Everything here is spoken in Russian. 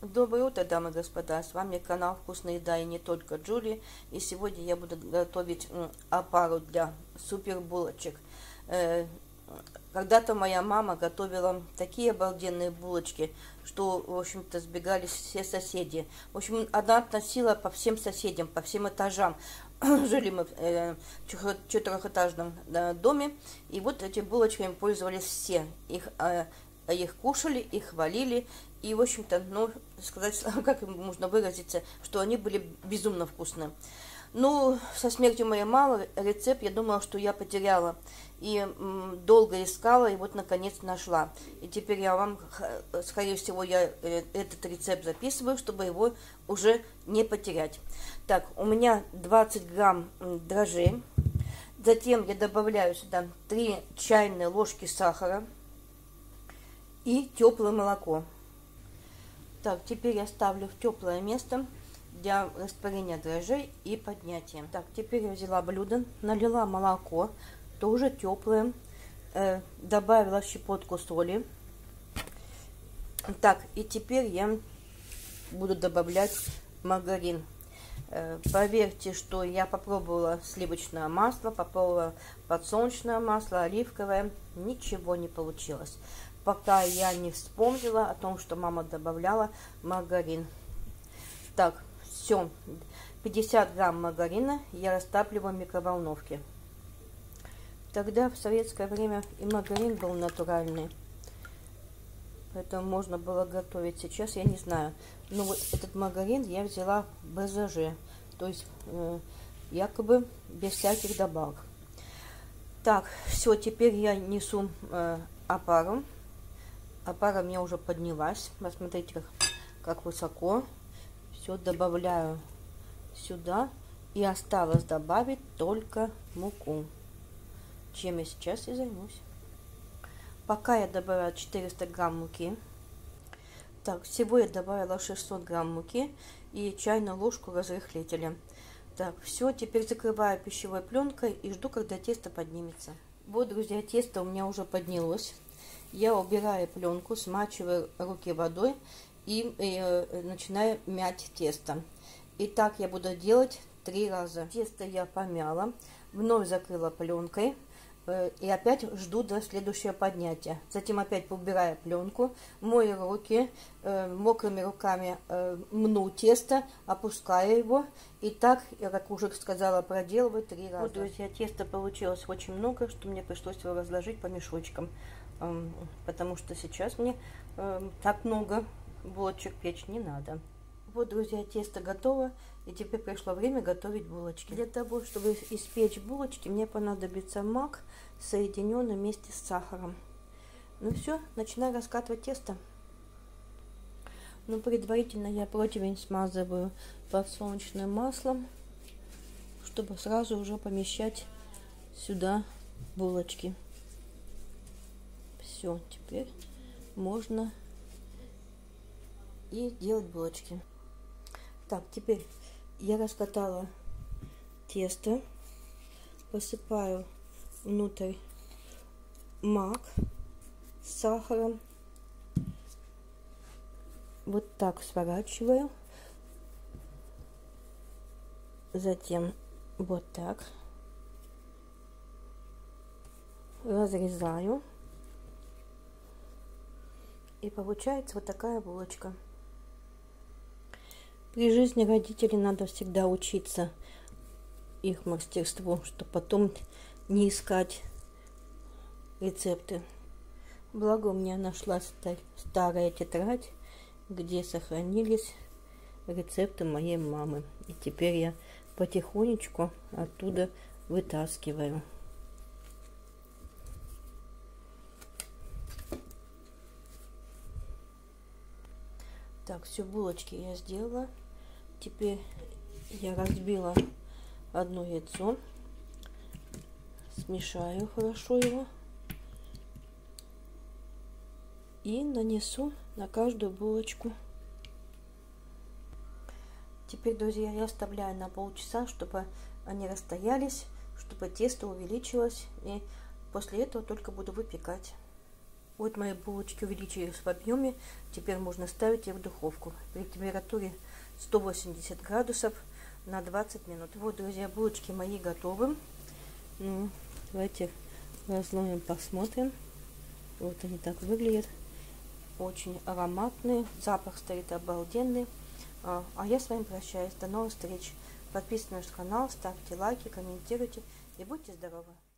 Доброе утро, дамы и господа, с вами канал Вкусная еда и не только Джули. И сегодня я буду готовить опару для супер булочек. Когда-то моя мама готовила такие обалденные булочки, что, в общем-то, сбегались все соседи. В общем, она относила по всем соседям, по всем этажам. Жили мы в четырехэтажном доме, и вот этими булочками пользовались все. Их кушали, их хвалили, и, в общем-то, ну, сказать, как можно выразиться, что они были безумно вкусные. Ну, со смертью моей мамы рецепт, я думала, что я потеряла. И долго искала, и вот, наконец, нашла. И теперь я вам, скорее всего, я этот рецепт записываю, чтобы его уже не потерять. Так, у меня 20 грамм дрожжей. Затем я добавляю сюда 3 чайные ложки сахара и теплое молоко. Так, теперь я ставлю в теплое место для растворения дрожжей и поднятия. Так, теперь я взяла блюдо, налила молоко, тоже теплое, добавила щепотку соли. Так, и теперь я буду добавлять маргарин. Поверьте, что я попробовала сливочное масло, попробовала подсолнечное масло, оливковое, ничего не получилось, пока я не вспомнила о том, что мама добавляла маргарин. Так, все, 50 грамм маргарина я растапливаю в микроволновке. Тогда в советское время и маргарин был натуральный, поэтому можно было готовить. Сейчас я не знаю, но вот этот маргарин я взяла в БЗЖ, то есть якобы без всяких добавок. Так, все, теперь я несу опару. Опара у меня уже поднялась. Посмотрите, как высоко. Все добавляю сюда. И осталось добавить только муку, чем я сейчас и займусь. Пока я добавляю 400 грамм муки. Так, всего я добавила 600 грамм муки и чайную ложку разрыхлителя. Так, все, теперь закрываю пищевой пленкой и жду, когда тесто поднимется. Вот, друзья, тесто у меня уже поднялось. Я убираю пленку, смачиваю руки водой и начинаю мять тесто. И так я буду делать 3 раза. Тесто я помяла, вновь закрыла пленкой и опять жду до следующего поднятия. Затем опять убираю пленку, мою руки, мокрыми руками мну тесто, опускаю его. И так, я как уже сказала, проделываю 3 раза. Вот, друзья, теста получилось очень много, что мне пришлось его разложить по мешочкам. Потому что сейчас мне так много булочек печь не надо. Вот, друзья, тесто готово, и теперь пришло время готовить булочки. Для того, чтобы испечь булочки, мне понадобится мак, соединенный вместе с сахаром. Ну все, начинаю раскатывать тесто. Но предварительно я противень смазываю подсолнечным маслом, чтобы сразу уже помещать сюда булочки. Все, теперь можно и делать булочки. Так, теперь я раскатала тесто, посыпаю внутрь мак с сахаром, вот так сворачиваю, затем вот так разрезаю. И получается вот такая булочка. При жизни родителей надо всегда учиться их мастерству, чтобы потом не искать рецепты. Благо у меня нашлась старая тетрадь, где сохранились рецепты моей мамы. И теперь я потихонечку оттуда вытаскиваю. Так, все, булочки я сделала. Теперь я разбила одно яйцо, смешаю хорошо его и нанесу на каждую булочку. Теперь, друзья, я оставляю на полчаса, чтобы они расстоялись, чтобы тесто увеличилось, и после этого только буду выпекать. Вот мои булочки увеличились в объеме. Теперь можно ставить их в духовку при температуре 180 градусов на 20 минут. Вот, друзья, булочки мои готовы. Ну, давайте разломим, посмотрим. Вот они так выглядят. Очень ароматные. Запах стоит обалденный. А я с вами прощаюсь. До новых встреч. Подписывайтесь на наш канал, ставьте лайки, комментируйте и будьте здоровы.